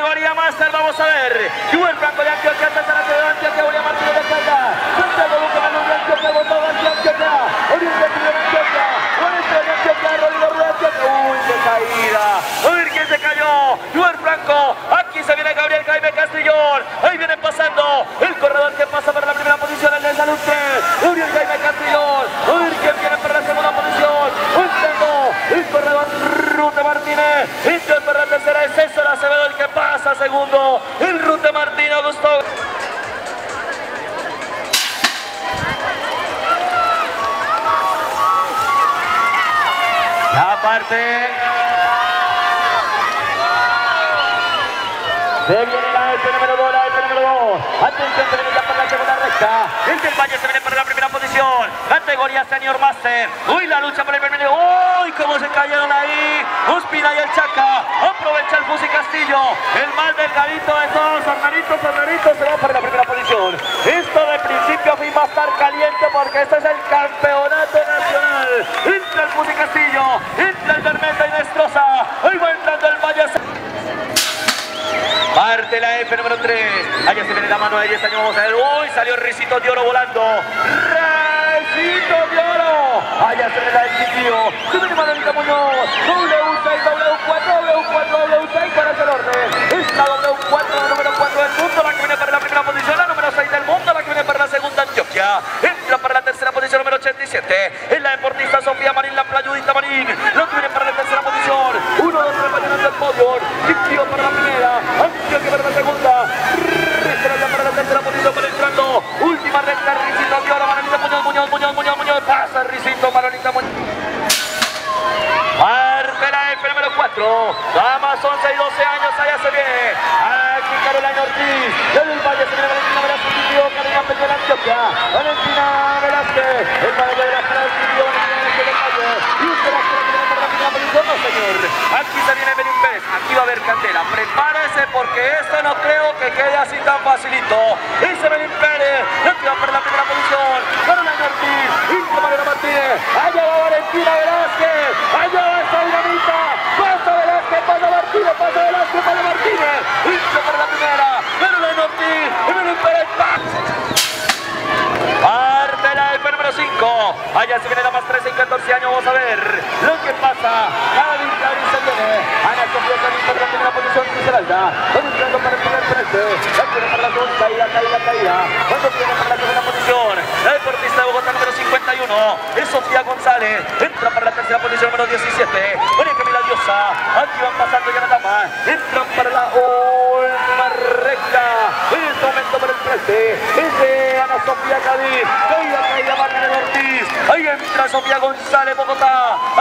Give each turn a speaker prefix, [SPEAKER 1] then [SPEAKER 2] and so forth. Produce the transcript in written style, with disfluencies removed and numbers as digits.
[SPEAKER 1] categoría Master, vamos a ver. Juan Franco de Antioquia, César Acevedo de Antioquia, William Martínez de Antioquia, Santiago Duque Manuel de Antioquia, Botón de Antioquia, Oriente de Antioquia, Juanito de Antioquia, Rodrigo Rueda de Antioquia. Uy, qué caída. A ver quién se cayó. Juan Franco. Aquí se viene Gabriel Jaime Castrillón. Ahí viene pasando el corredor que pasa para la primera posición, el de Salud 3. Gabriel Jaime Castrillón. A ver quién viene para la segunda posición. El corredor Rute Martínez. Y para la tercera es César Acevedo, el que pasa segundo. El Rute Martínez, Augusto. La parte. Se viene la F número 2, la F número 2. Atención, se viene ya para la segunda recta. El del Valle se viene para la primera posición. Categoría Senior Master. Uy, la lucha por el primer. Uy, cómo se cayeron ahí. Ospina y el Chaca. Aprovecha el Fusi Castillo. El más delgadito de todos. Hernanito se va para la primera posición. Esto de principio a fin va a estar caliente porque este es el campeonato nacional. Entra el Fusi Castillo. Entra el Bermeta y destroza. Ahí va entrando el Valle. Parte la F número 3. Allá se viene la mano de 10 años. Vamos a ver. Uy, salió Ricito de Oro volando. Ricito de Oro. Allá se viene la del Chiquillo. Se viene Manolita Muñoz. W6, W4, W4, W6 para hacer orden. Es la W4, la número 4 del mundo. La que viene para la primera posición. La número 6 del mundo. La que viene para la segunda Antioquia. Entra para la tercera posición, número 87. Es la deportista Sofía Marín, la playudita Marín. Lo que viene para la tercera posición. 1, 2, 3 mañana del podio. Chiquillo para la primera. Antioquia para la segunda. Ricito para la tercera posición, para entrando. Última recta, Ricito de Oro. Manolita Muñoz. Pasa Ricito, Manolita Muñoz. Parte la F número 4. Damas 11 y 12 años, allá se viene. Aquí Carolina Ortiz. Del Valle se viene Valentina Velázquez. Carolina Peña de Antioquia. Valentina Velázquez. El Valle de la Valentina Velázquez del Valle. Y usted la quiere tirar para la primera posición, no señor. Aquí se viene Belín Pérez. Aquí va a haber cantera. Prepárese porque esto no creo que quede así tan facilito. Dice Belín Pérez. Aquí va para la primera posición. Carolina Ortiz. Y Mariana Martínez. Allá va Valentina Velázquez. Allá va esta dinamita. Pasa Velázquez, pasa Martínez, pasa Velázquez, pasa Martínez. Y para la primera. Carolina Ortiz. Y Belín Pérez. Parte la F número 5. Allá se viene la más 13 y 14 años. Vamos a ver lo que pasa. Cada victoria se viene. Ana Sofía Carín para la primera posición. Criselda. Entrando para el primer frente. La tiene para la segunda. Caída. Cuando viene para la segunda posición. La deportista de Bogotá número 51. Es Sofía González. Entra para la tercera posición número 17. María Camila Diosa. Aquí van pasando ya la dama. Entran para la última recta. En este momento para el frente. Es de Ana Sofía Cádiz. Caída Martínez Ortiz. Ahí entra Sofía González, Bogotá.